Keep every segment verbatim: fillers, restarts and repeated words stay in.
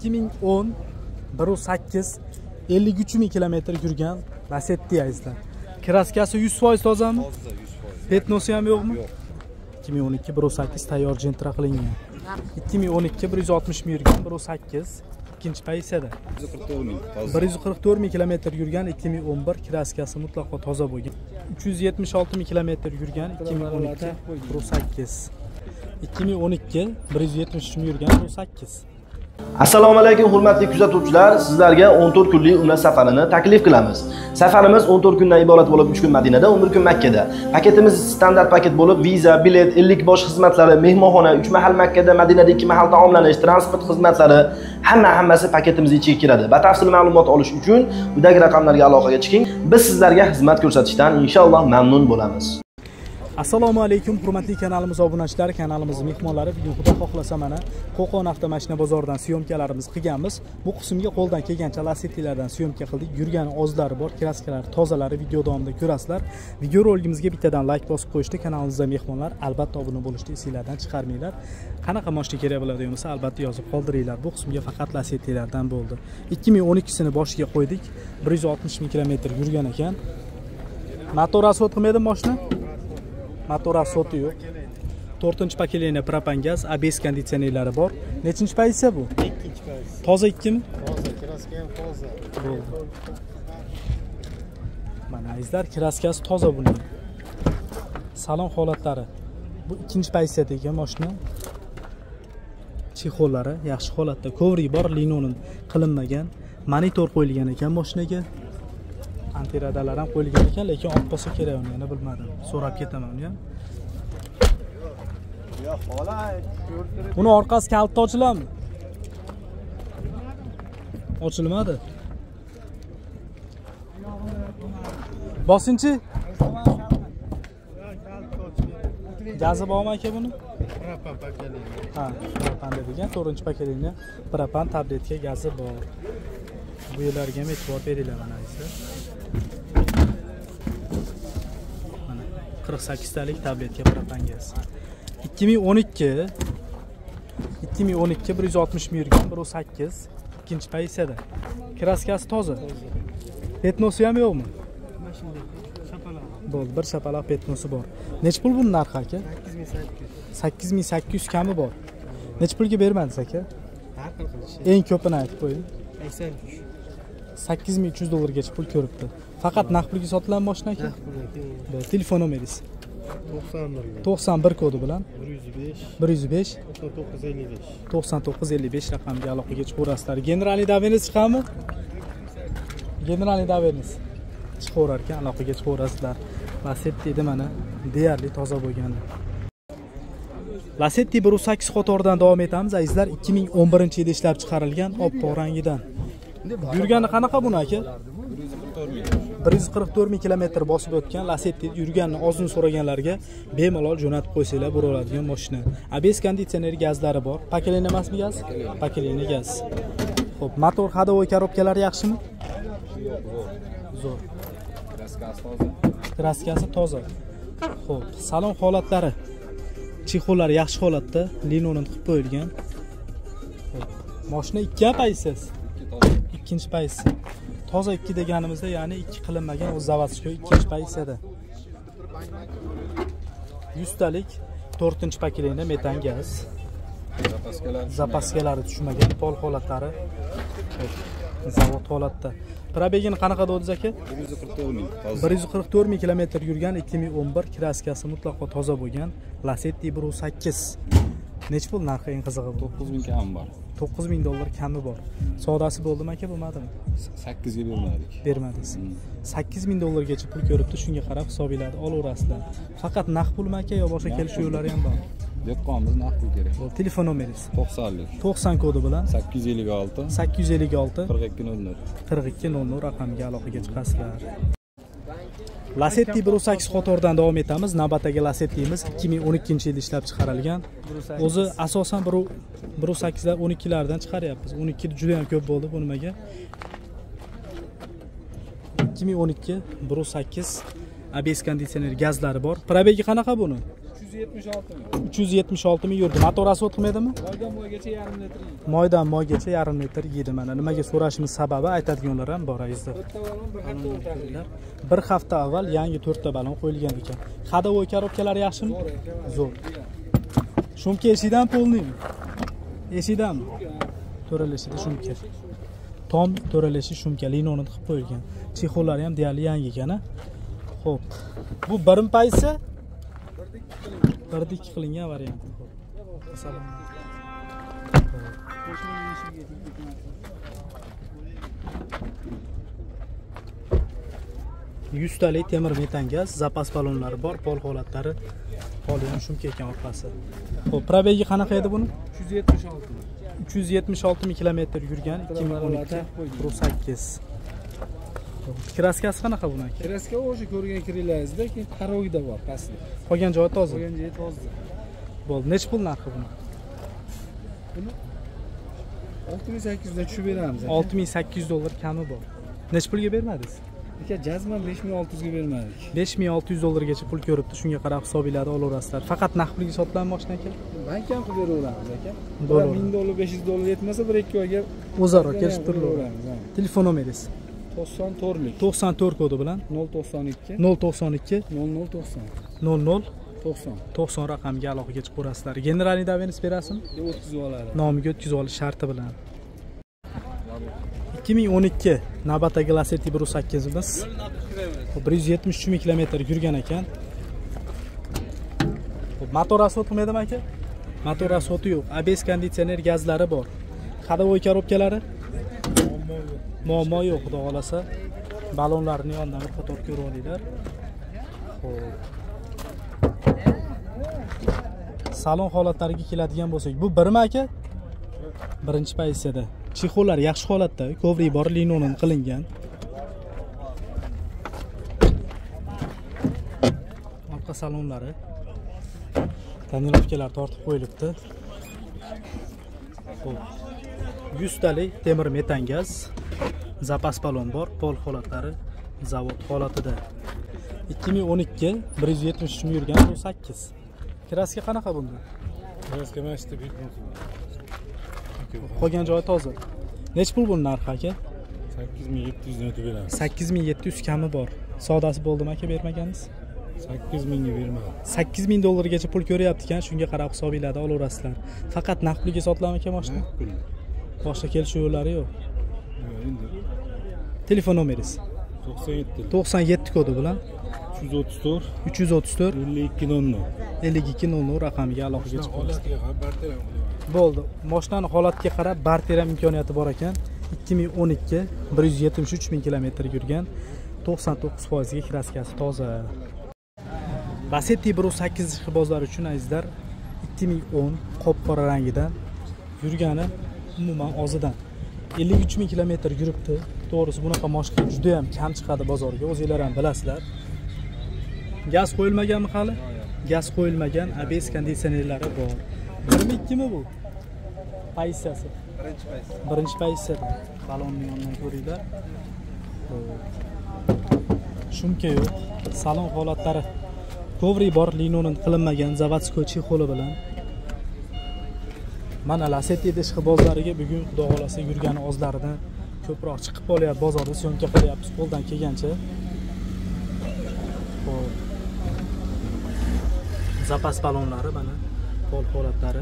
ikki ming o'n bir yuz sakkiz ellik uch ming kilometr yurgan Lacetti azizlar. Kraskasi yuz foiz tozami? Toza, yuz foiz. Petnosi ham yo'qmi? Yo'q. ikki ming o'n ikki bir yuz sakkiz tayyor jentra qilingan. ikki ming o'n ikki bir yuz oltmish ming yurgan bir yuz sakkiz ikkinchi pozitsiyada. bir yuz qirq to'rt ming toza. bir yuz qirq to'rt ming kilometr yurgan ikki ming o'n bir, kraskasi mutlaqo toza bo'lgan. uch yuz yetmish olti ming kilometr yurgan ikki ming o'n ikki bir yuz sakkiz. ikki ming o'n ikki bir yuz yetmish uch ming yurgan bir yuz sakkiz. Assalomu alaykum hurmatli kuzatuvchilar, sizlarga o'n to'rt kunlik Umra safarini taklif qilamiz. Safarimiz o'n to'rt kundan iborat bo'lib, uch kun Madinada, o'n bir kun Makkada. Paketimiz standart paket bo'lib, viza, bilet, ellik bosh xizmatlari, mehmonxona, uch mahal Makkada, Madinada ikki mahal taomlanish, transport xizmatlari, hamma hammasi paketimizning ichiga kiradi. Batafsil ma'lumot olish uchun quyidagi raqamlarga aloqaga chiqing. Biz sizlarga xizmat ko'rsatishdan inshaalloh mamnun bo'lamiz. Assalomu alaykum hurmatli kanalimiz obunachilari, kanalimiz mehmonlari. Bugun xudo xohlasa mana Qo'qon avtomashina bozoridan syomkalarimiz qilganmiz. Bu qismga qo'ldan kelgancha Lacetti'lardan syomka qildik. Yurgan ozlari bor, kraskalari, tozalari video davomida ko'rasizlar. Video roligimizga bittadan like bosib qo'yishni, kanalimizda mehmonlar albatta obuna bo'lishni esingizdan chiqarmanglar. Qanaqa mashina kerak bo'ladigan bo'lsa albatta yozib qoldiringlar. Bu qismga faqat Lacetti'lardan bo'ldi. ikki ming o'n ikkisini boshiga qo'ydik. bir yuz oltmish ming kilometr yurgan ekan. Motor asfalt qilmaydi mashina? Motor asfalti yo'q. to'rtinchi pokoleniya propan gaz, A B S konditsionerlari bor. Nechinchi pozitsiya bu? ikkinchi pozitsiya. Toza ikkimi? Toza, kraska ham toza. Bo'ldi. Mana azizlar, kraskasi toza buning. Salon holatlari. Bu ikkinchi pozitsiyadagi mashina. Chexollari yaxshi holatda, kovri bor, linonin qilinmagan, monitor qo'yilgan ekan mashinaga. Antiradalar ham qo'yilgan ekan, lekin olib bo'lsa kerak uni, yana bilmadim. So'rab ketaman uni ham. Ya xola, Buni orqasi kaltda ochiladimi? Ochilmadi. Bosinchi? Gazi bormi aka buni? propan pokoleniya. Ha, propan degan to'rtinchi pokoleniya propan tabletka gazi bor. Bu yerlarga ham e'tibor beringlar mana sizlar. Mana qirq sakkiz talik tabletka propan gaz. ikki ming o'n ikki ikki ming o'n ikki bir yuz oltmish ming yurgan bir yuz sakkiz ikkinchi pozitsiyada. Kraskasi toza. Petnosi ham yo'qmi? Mashina shapaloq. Bo'ldi, bir shapaloq petnosi bor. Nech pul buni narxi aka? sakkiz ming sakkiz yuz. sakkiz ming sakkiz yuz kami bor. Nech pulga bermadingiz aka? Har xil qilish. Eng ko'pini aytib qo'ying. sakson uch. sakkiz ming uch yuz dollargacha pul ko'ribdi. Faqat naqd pulga sotilgan mashina aka. Bo'ldi, telefon nomeringiz. to'qson bir. to'qson bir kodi bilan bir yuz besh. bir yuz besh to'qson to'qqiz ellik besh. to'qson to'qqiz ellik besh raqamga aloqaga chiqaverasizlar. Generalniy davengiz chiqadimi? Generalniy davengiz chiqaverar ekan, aloqaga chiqaverasizlar. Lacetti edi mana, deyarli toza bo'lgan. Lacetti bir yuz sakkiz qatoridan davom etamiz azizlar. ikki ming o'n birinchi yilda ishlab chiqarilgan oppoq rangidan. Yurgani qanaqa buni aka? bir yuz qirq to'rt ming kilometr bosib o'tgan Lacetti yurganini ozun so'raganlarga bemalol jo'natib qo'ysanglar bo'laveradigan mashina. A B S konditsioneri gazlari bor. Pokoleniya emasmi gaz? Pokoleniya gaz. Xo'p, motor ходовой korobkalari yaxshimi? Zo'r. Kraskasi toza. Kraskasi toza. Xo'p, salon holatlari. Chexollari yaxshi holatda, linonin qilib qo'yilgan. Xo'p, mashina ikki pozitsiyasi. Ikkinchi pozitsiya. Toza ikki deganimizda, ya'ni ikki qilinmagan o'z zavodskiy ikkinchi pozitsiyada. yuz talik to'rtinchi pokoleniya metan gaz. Zapaskalar. Zapaskalari tushmagan, pol holatlari. Zavod holatda. Probegini qanaqa dedingiz aka? bir yuz qirq to'rt ming toza. bir yuz qirq to'rt ming kilometr yurgan ikki ming o'n bir, kraskasi mutlaqo toza bo'lgan Lacetti bir yuz sakkiz. Nech pul narxi eng qizig'i bu? to'qqiz ming kam bor. to'qqiz ming dollar kami bor. Savdosi bo'ldimi aka, bo'lmadimi? sakkiz ga bermadik. Bermadingiz. sakkiz ming dollargacha pul ko'ribdi, shunga qarab hisobinglarni olaverasizlar. Faqat naqd pulmi aka yo boshqa kelishuv yo'llari ham bor? Yo'qamiz naqd pul kerak. Bu telefon nomeringiz. to'qsonlik. to'qson kodi bilan sakkiz yuz ellik olti. sakkiz yuz ellik olti qirq ikki nol nol. qirq ikki nol nol raqamga aloqaga chiqasizlar. Lacetti bir yuz sakkiz qatoridan davom etamiz. Navbatdagi Lacetti'miz ikki ming o'n ikkinchi yilda ishlab chiqarilgan. O'zi asosan bir yuz sakkiz lar o'n ikki lardan chiqaryapmiz. o'n ikki juda ham ko'p bo'ldi bu nimaga? ikki ming o'n ikki bir yuz sakkiz A B S konditsioner gazlari bor. Probegi qanaqa buni? uch yuz yetmish olti ming. uch yuz yetmish olti ming yurdi. Motorasi o'tmaydimi? Moydan moygacha yarim litr yeydi. Moydan moygacha yarim litr yeydi mana. Nimaga so'rashimiz sababi aytadiganlar ham bor azizlar. To'rtta balon bir hafta o'tadi. Bir hafta avval yangi to'rtta balon qo'yilgan ekan. Xadovoy korobkalari yaxshimi? Zo'r. Shumka eshidan polnimi? Eshidanmi? To'ralashida shumka. Tom to'ralashi shumka linoni qilib qo'yilgan. Chexollari ham deyarli yangi ekan-a. Xo'p. Bu birim paysa? birda ikki qilingan varianti. Masalan. yuz talik temir metan gaz, zapas balonlari bor, pol holatlari, holi ham shumka ekan orqasi. Xo'p, probegi qanaqa edi buni? uch yuz yetmish olti ming. uch yuz yetmish olti ming kilometr yurgan ikki ming o'n ikki Pro sakkiz. Kraskasi qanaqa buni aka? Kraska o'sha ko'rgan kirlaringizda, keyin qarogida bor pastda. Qolgan joyi toza. Qolgan joyi toza. Bo'ldi. Nech pul narxi buni? Buni olti ming sakkiz yuz dan tushib beramiz. olti ming sakkiz yuz dollar kami bor. Nech pulga bermadingiz? Aka jazman besh ming olti yuz ga bermadik. besh ming olti yuz dollargacha pul ko'ribdi, shunga qarab hisobinglarni olaverasizlar. Faqat naqd pulga sotilgan mashina aka? Bank ham qilib beraveramiz aka. Bo'ladi. ming dollar, besh yuz dollar yetmasa bir ikki oyga O'zaro kelishib turaveramiz. Telefon nomeringiz? to'qson to'rtlik to'qson to'rt kodi bilan nol to'qson ikki nol to'qson ikki nol nol to'qson nol nol to'qson to'qson raqamga aloqaga chiqib ko'rasizlar. Generalniy davengiz berasizmi? o'tkazib oladi. Nomiga o'tkazib olish sharti bilan. ikki ming o'n ikki navbatdagi Lacetti bir sakkizimiz bir yuz yetmish uch ming kilometr yurgan ekan. Motorasi o'tmaydimi aka? Motorasi o'ti yo'q. A B S konditsioner gazlari bor. Xadovoy korobkalari? Muammo yo'q, xudo xolasa. Balonlarni yondan bir qator ko'rib olinglar. Xo'p. Salon holatlariga keladigan bo'lsak, bu birmi aka? Birinchi pozitsiyada. Chexollar yaxshi holatda, kovri bor, linonin qilingan. Orqa salonlari tonirovkalar tortib qo'yilibdi. Xo'p. yuz talik temir metan gaz, zapas balon bor, pol holatlari zavod holatida. ikki ming o'n ikki bir yuz yetmish uch ming yurgan Pro sakkiz. Kraska qanaqa bunda? Kraska mashta bir Qolgan joyi toza. Nech pul buni narxi aka? sakkiz ming yetti yuz dan o'tib beramiz. sakkiz ming yetti yuz kami bor. Sodasi bo'ldimi aka, bermagansiz? sakkiz mingga bermadim. sakkiz ming dollargacha pul ko'ryapti ekan, shunga qarab hisobinglarni olaverasizlar. Faqat naqd pulga sotiladimi aka mashina? Boshqa kelishuv yo'llari yo'q. Endi Telefon nomeringiz? to'qson yetti to'qson yetti kodi bilan uch yuz o'ttiz to'rt uch yuz o'ttiz to'rt ellik ikki nol nol ellik ikki nol nol raqamiga aloqaga chiqib holatiga qarab barter ham qilyapmiz. bo'ldi. Mashinani holatiga qarab barter ham imkoniyati bor ekan. ikki ming o'n ikki bir yuz yetmish uch ming kilometr yurgan, to'qson to'qqiz foiz ga kraskasi toza. Lacetti bir sakkiz ishqibozlar uchun azizlar ikki ming o'n qop qora rangidan yurgani umuman ozidan ellik uch ming kilometr yuribdi. To'g'risi bunaqa mashina juda ham kam chiqadi bozorga, o'zingizlar ham bilasizlar. Gaz qo'yilmaganmi hali? Gaz qo'yilmagan, A B S konditsionerlari bor. birmi ikkimi bu? Pozitsiyasi. Birinchi pozitsiya. Birinchi pozitsiyada. Balonni yondan ko'ringlar. Shumka yo'q. Salon holatlari kovri bor, linonin qilinmagan, zavodskoy chexoli bilan. Mana Lacetti ishqibozlariga bugun xudo xolasa yurgani ozlaridan ko'proq chiqib qolyapti, bozorda syomka qilyapmiz qo'ldan kelgancha. Xo'p. Zapas balonlari mana, pol holatlari.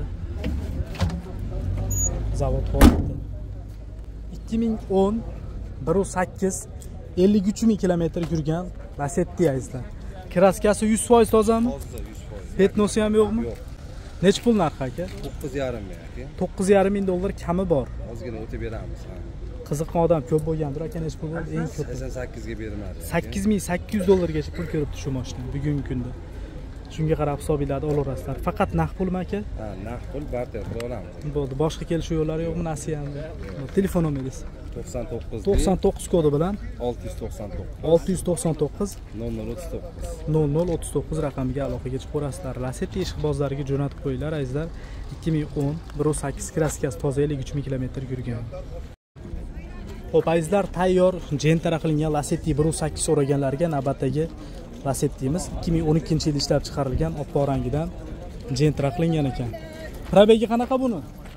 Zavod holati. ikki ming o'n bir sakkiz ellik uch ming kilometr yurgan Lacetti azizlar. Kraskasi yuz foiz tozami? Toza yuz foiz. Petnosi ham yo'qmi? Yo'q. Nech pul narxi aka? to'qqiz yarim ming aka. to'qqiz yarim ming dollar kami bor. Ozgina o'tib beramiz. Qiziqqan odam ko'p bo'lgandir aka, nech pul bo'ldi? Eng ko'p sakson sakkiz ga bermadi. sakkiz ming sakkiz yuz dollargacha pul ko'ribdi shu mashina bugungi kunda. Shunga qarab hisobinglarni olaverasizlar. Faqat naqd pulmi aka? Ha, naqd pul barter qila olamiz. Bo'ldi. Boshqa kelishuv yo'llari yo'qmi nasiyamda? Telefon nomeringiz? to'qson to'qqiz to'qson to'qqiz kodi bilan olti yuz to'qson to'qqiz olti yuz to'qson to'qqiz nol nol o'ttiz to'qqiz nol nol o'ttiz to'qqiz raqamiga aloqaga chiqib ko'rasizlar. Lacetti ishqibozlariga jo'natib qo'yinglar azizlar. ikki ming o'n bir sakkiz kraskasi toza ellik uch ming kilometr yurgan. Xo'p azizlar, tayyor jentara qilingan Lacetti bir sakkiz so'raganlarga navbatdagi Lasetti'miz ikki ming o'n ikkinchi yil ishlab chiqarilgan oppoq rangidan Gentra qilingan ekan. Probegi qanaqa buni?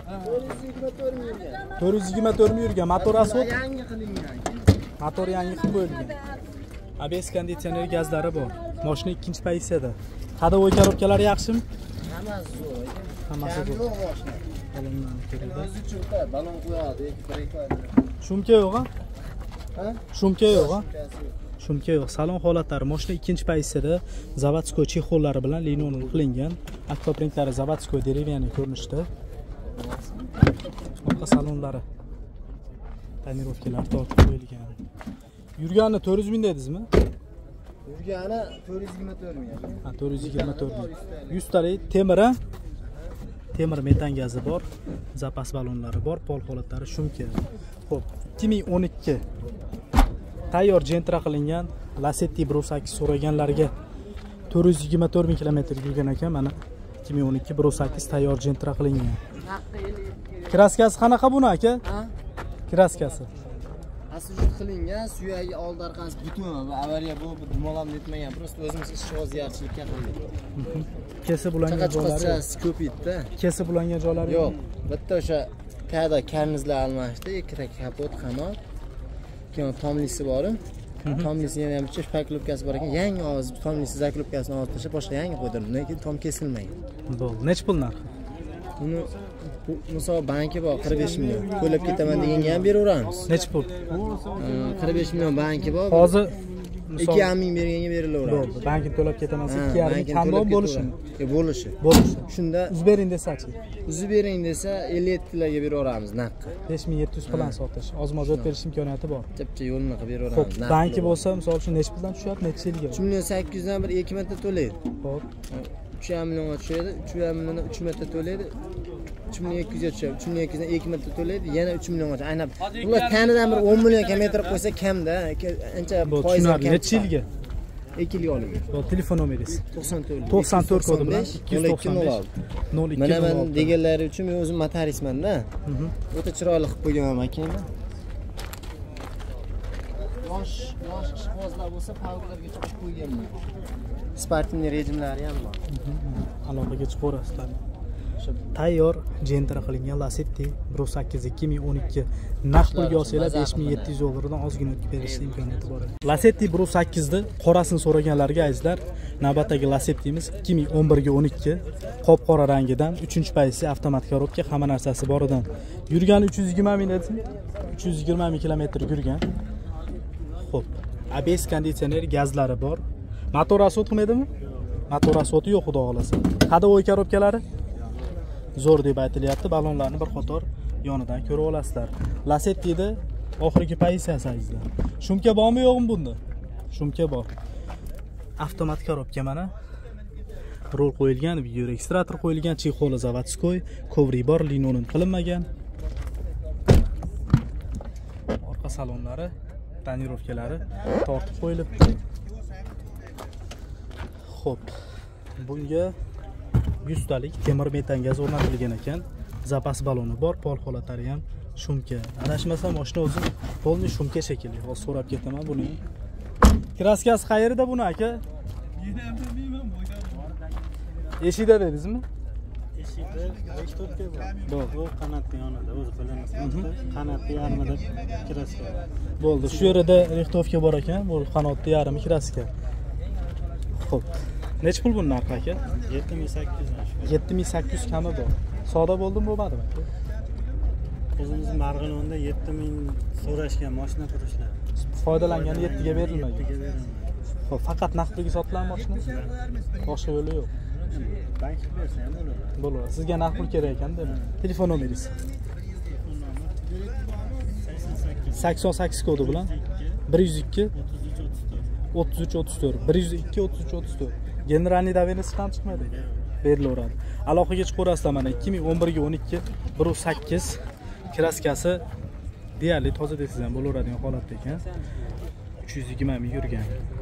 to'rt yuz yigirma to'rt ming yurgan. Motor asfalt yangi qilingan. motor yangi qilib qo'yilgan. A B S konditsioner gazlari bor. Mashina ikkinchi pozitsiyada. Hadovoy korobkalari yaxshimi? Hammasi zo'r. Hammasi Kam zo'r. yo'q boshida. Balonlarni ko'ringlar. O'zi cho'ta, balon qo'yadi, break. Shumka yo'q-a? Ha? Shumka yo'q-a? Shumka yo'q. Salon holatlari mashina ikkinchi pozitsiyada zavodskoy chexollari bilan linoleum qilingan. Akvaprintlari zavodskoy derevyanniy ko'rinishda. Orqa salonlari tonirovkalar tortib qo'yilgan. Yurgani to'rt yuz ming dedingizmi? Yurgani to'rt yuz yigirma to'rt ming. Ha, to'rt yuz yigirma to'rt ming. yuz talik temir, ha? Temir metan gazi bor, zapas balonlari bor, pol holatlari shumka. Xo'p, ikki ming o'n ikki tayyor Gentra qilingan Lacetti bir sakkiz so'raganlarga to'rt yuz yigirma to'rt ming kilometr yurgan ekan. Mana ikki ming o'n ikki bir sakkiz tayyor Gentra qilingan. Kraskasi qanaqa buni aka? Ha? Kraskasi. Asujut qilingan, suyagi old orqasi butun va avariya bo'lib dumolam netmagan. Просто o'zimiz ish o'zgarishlikka qildik. Kesib ulangan joylari Chaqachiqcha yo'q. ko'p edi. Kesib ulangan joylari Yo'q, bitta o'sha kada karnizlar almashdi, ikkita kapot, qanot. Keyin tomlisi bor. Tomlisi yana ham chish paklubkasi bor ekan. Yangi ovoz tomlisi zaklubkasini olib tashlab boshqa yangi qo'ydirdim. Lekin tom kesilmagan. Bo'ldi. Nech pul narxi? Uni misol banki bor qirq besh million. To'lab ketaman deganga ham beraveramiz. Nech pul? qirq besh million banki bor. Hozir ikki yarim ming berganga berilaveradi. bo'ldi. Bankni to'lab ketaman, ikki yarim ming kamroq bo'lishi. Bo'lishi. Bo'lishi. Shunda Uzib bering desachi. uzib bering desa ellik yetti larga beraveramiz naqd. besh ming yetti yuz bilan sotish. Ozmoz o'tib berish imkoniyati bor. Chapcha yo'lni qilib Xo'p, beraveramiz. banki bo'lsa, misol uchun nech puldan tushyapti, necha yilga? uch million sakkiz yuz dan bir ikki marta to'laydi. Xo'p. uch yarim millionga tushadi, uch yarim milliondan uch marta to'laydi. uch million ikki yuzga tushadi. uch million ikki yuzdan ikki marta to'laydi, yana uch milliongacha. Aynan ular kanidan bir o'n million kilometr qo'ysa kamda, ancha foiz tushunarli. Necha yilga? ikki yil olingan. Bo'ldi, telefon nomeringiz. to'qson to'rt to'qson to'rt kodi bilan ikki yuz to'qson besh nol ikki Mana nol men olti. deganlari uchun men o'zim motorisman-da. O'ta chiroyli qilib qo'yganman akangni. Yosh, yosh ishqibozlar bo'lsa, favqulodga chiqib qo'yganman. Sportniy rejimlari ham bor. Aloqaga chiqaverasizlar. Tayyor Gentra qilingan Lacetti bir sakkiz ikki ming o'n ikki naqd pulga olsanglar besh ming yetti yuz dollardan ozgina o'tib berish imkoniyati bor. Lacetti bir sakkiz ni qorasini so'raganlarga azizlar, navbatdagi Lacettimiz ikki ming o'n bir ga o'n ikki qop qora rangidan uchinchi pozitsiya avtomat korobka, hamma narsasi boridan. Yurgani uch yuz yigirma ming dedingmi? uch yuz yigirma ming kilometr yurgan. Xo'p, A B S konditsioner gazlari bor. Motor asfalt qilmaydimi? Motor asfalti yo'q, xudo xolasa. Hadovoy korobkalari zo'r deb aytilyapti. Balonlarni bir qator yonidan ko'rib olasizlar. Lacettida oxirgi pozitsiyasi azizlar. Shumka bormi yo'qmi bunda? Shumka bor. Avtomat korobka mana. Rol qo'yilgan, video registrator qo'yilgan, chexoli zavodskoy, kovri bor, linoleum qilinmagan. Orqa salonlari, tonirovkalari tortib qo'yilibdi. Xo'p. Bunga yuz talik temir metan gaz o'rnatilgan ekan. Zapas baloni bor, pol holatlari ham shumka. Adashmasam mashina o'zi polni shumka shekilli. Hozir so'rab ketaman buni. Kraskasi qayerda buni aka? Men ham bilmayman bo'lgan. Eshikda dedingizmi? Eshikda rishtovka bor. Bu qanotning yonida o'zi bilinadi. Qanotni yarmida kraska. Bo'ldi. Shu yerda rixtovka bor ekan. Bu qanotni yarmi kraska. Xo'p. Nech pul buni narxi aka? yetti ming sakkiz yuz. yetti ming sakkiz yuz kami bor. Savdo bo'ldimi, bo'lmadimi? O'zimiz Marg'ilonda yetti ming so'rashgan mashina turishlar. Foydalangani yetti ga berilmagan. yettiga berilmagan. Xo'p, faqat naqd pulga sotilgan mashina? Boshqa yo'li yo'q. Bank bersa ham bo'ladi. Bo'ladi. Sizga naqd pul kerak ekanda. Telefon nomeringiz. sakson sakkiz kodi bilan bir yuz ikki o'ttiz uch o'ttiz to'rt bir yuz ikki o'ttiz uch o'ttiz to'rt. Generalniy daveniyasi ham chiqmaydi. Berilaveradi. Aloqaga chiqaverasizlar mana ikki ming o'n bir ga o'n ikki bir sakkiz kraskasi deyarli toza desangiz ham bo'laveradigan holatda ekan. uch yuz yigirma ming yurgan.